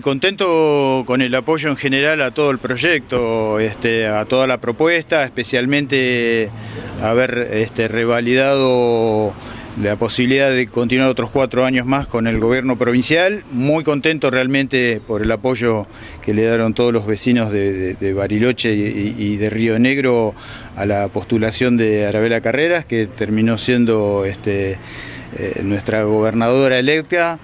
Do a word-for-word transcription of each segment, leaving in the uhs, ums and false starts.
contento con el apoyo en general a todo el proyecto, este, a toda la propuesta, especialmente haber este, revalidado la posibilidad de continuar otros cuatro años más con el gobierno provincial. Muy contento realmente por el apoyo que le dieron todos los vecinos de, de, de Bariloche y, y de Río Negro a la postulación de Arabela Carreras, que terminó siendo este, eh, nuestra gobernadora electa.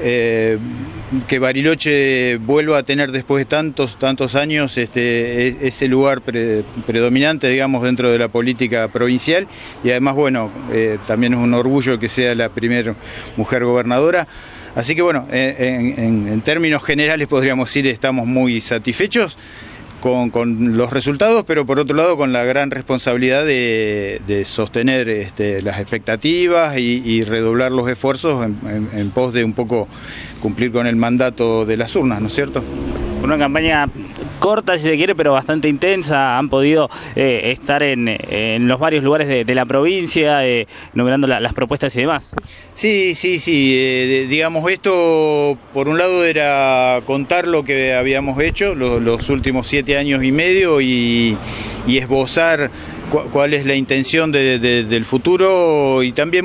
Eh, que Bariloche vuelva a tener después de tantos tantos años este, ese lugar pre, predominante, digamos, dentro de la política provincial, y además, bueno, eh, también es un orgullo que sea la primera mujer gobernadora. Así que, bueno, en, en, en términos generales podríamos decir que estamos muy satisfechos Con, con los resultados, pero por otro lado con la gran responsabilidad de, de sostener este, las expectativas y, y redoblar los esfuerzos en, en, en pos de un poco cumplir con el mandato de las urnas, ¿no es cierto? Una campaña corta, si se quiere, pero bastante intensa. Han podido eh, estar en, en los varios lugares de, de la provincia, eh, enumerando la, las propuestas y demás. Sí, sí, sí. Eh, digamos, esto por un lado era contar lo que habíamos hecho los, los últimos siete años y medio y, y esbozar cu cuál es la intención de, de, del futuro, y también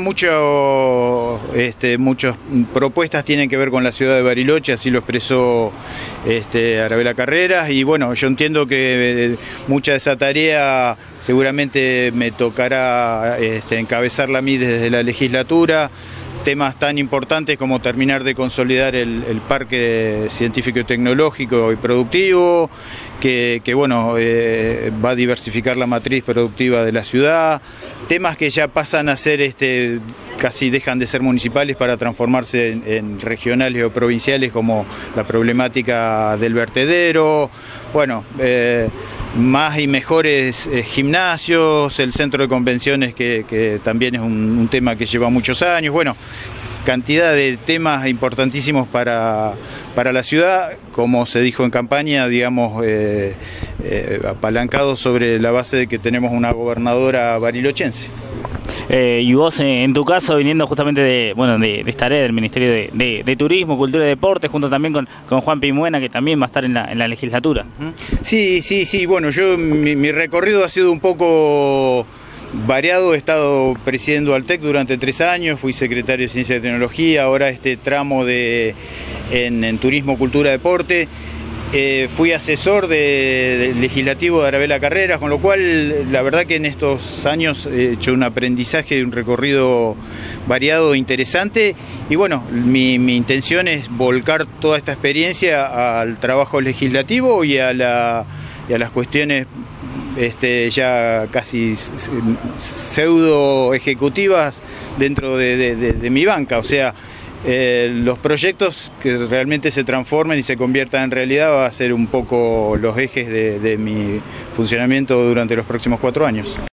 mucho, este, muchas propuestas tienen que ver con la ciudad de Bariloche, así lo expresó este, Arabela Carreras, y bueno, yo entiendo que mucha de esa tarea seguramente me tocará este, encabezarla a mí desde la legislatura. Temas tan importantes como terminar de consolidar el, el parque científico y tecnológico y productivo, que, que bueno, eh, va a diversificar la matriz productiva de la ciudad, temas que ya pasan a ser, este, casi dejan de ser municipales para transformarse en, en regionales o provinciales, como la problemática del vertedero, bueno, eh, más y mejores eh, gimnasios, el centro de convenciones que, que también es un, un tema que lleva muchos años, bueno, cantidad de temas importantísimos para, para la ciudad, como se dijo en campaña, digamos, eh, eh, apalancado sobre la base de que tenemos una gobernadora barilochense. Eh, y vos, eh, en tu caso, viniendo justamente de, bueno, de, de esta área del Ministerio de, de, de Turismo, Cultura y Deporte, junto también con, con Juan Pimuena, que también va a estar en la, en la legislatura. Sí, sí, sí, bueno, yo mi, mi recorrido ha sido un poco variado. He estado presidiendo al TEC durante tres años, fui secretario de Ciencia y Tecnología, ahora este tramo de, en, en Turismo, Cultura y Deporte. Eh, fui asesor de, de legislativo de Arabela Carreras, con lo cual la verdad que en estos años he hecho un aprendizaje, un recorrido variado, interesante, y bueno, mi, mi intención es volcar toda esta experiencia al trabajo legislativo y a, la, y a las cuestiones este, ya casi pseudo ejecutivas dentro de, de, de, de mi banca, o sea, Eh, los proyectos que realmente se transformen y se conviertan en realidad va a ser un poco los ejes de, de mi funcionamiento durante los próximos cuatro años.